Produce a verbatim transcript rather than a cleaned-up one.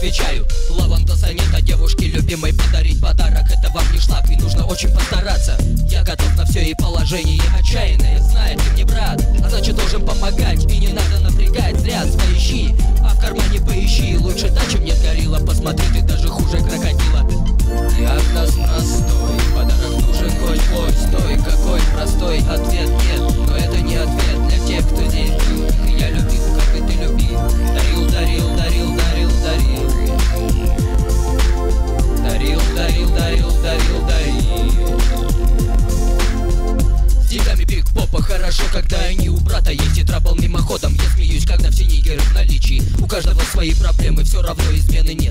отвечаю: лаванда сонета девушке любимой подарить подарок. Это вам не шлак, и нужно очень постараться. Я готов на все, и положение отчаянное. Знает ты мне, брат, а значит должен помогать. И не надо напрягать, зря свои щи, а в кармане поищи. Лучше так, чем нет горилла. Посмотри, ты даже хуже крокодила. Диагноз простой, подарок нужен, хоть плой. Стой, какой простой ответ нет, но это не ответ для тех, кто здесь был. Я любил, как и ты любил. Дарил, дарил, дарил, дарил, дарил. Дарил, дарил, дарил, дарил, дарил. С деньгами биг попа хорошо, когда они у брата есть. И трабл мимоходом, я смеюсь, когда все нигеры в наличии. У каждого свои проблемы, все равно измены не